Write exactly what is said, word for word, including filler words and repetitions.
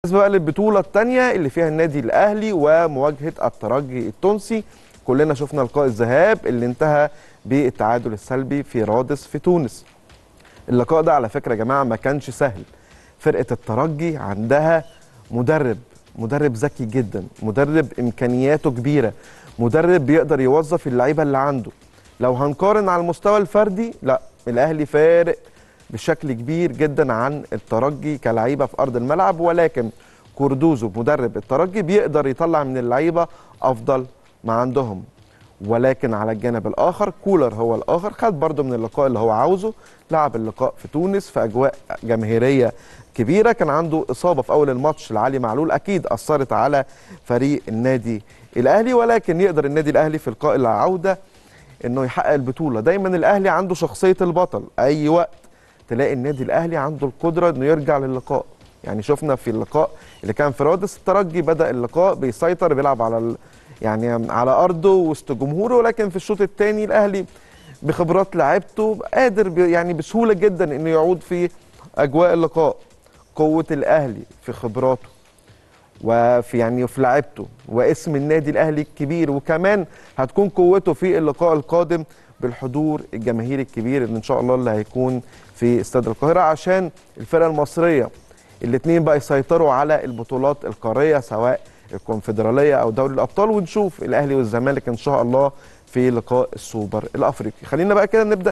بالنسبه بقى للبطوله الثانيه اللي فيها النادي الاهلي ومواجهه الترجي التونسي، كلنا شفنا لقاء الذهاب اللي انتهى بالتعادل السلبي في رادس في تونس. اللقاء ده على فكره يا جماعه ما كانش سهل. فرقه الترجي عندها مدرب مدرب ذكي جدا، مدرب امكانياته كبيره، مدرب بيقدر يوظف اللعيبه اللي عنده. لو هنقارن على المستوى الفردي، لا الاهلي فارق بشكل كبير جدا عن الترجي كلعيبه في ارض الملعب، ولكن كوردوزو مدرب الترجي بيقدر يطلع من اللعيبه افضل ما عندهم. ولكن على الجانب الاخر كولر هو الاخر، خد برده من اللقاء اللي هو عاوزه. لعب اللقاء في تونس في اجواء جماهيريه كبيره، كان عنده اصابه في اول الماتش لعلي معلول اكيد اثرت على فريق النادي الاهلي، ولكن يقدر النادي الاهلي في لقاء العوده انه يحقق البطوله. دايما الاهلي عنده شخصيه البطل، اي وقت تلاقي النادي الاهلي عنده القدره انه يرجع للقاء. يعني شفنا في اللقاء اللي كان في رادس الترجي بدا اللقاء بيسيطر، بيلعب على ال... يعني على ارضه وسط جمهوره، ولكن في الشوط الثاني الاهلي بخبرات لعيبته قادر ب... يعني بسهوله جدا انه يعود في اجواء اللقاء. قوه الاهلي في خبراته وفي يعني في لعيبته واسم النادي الاهلي الكبير، وكمان هتكون قوته في اللقاء القادم بالحضور الجماهيري الكبير اللي ان شاء الله اللي هيكون في استاد القاهره، عشان الفرقه المصريه الاثنين بقى يسيطروا على البطولات القاريه سواء الكونفدراليه او دوري الابطال، ونشوف الاهلي والزمالك ان شاء الله في لقاء السوبر الافريقي. خلينا بقى كده نبدا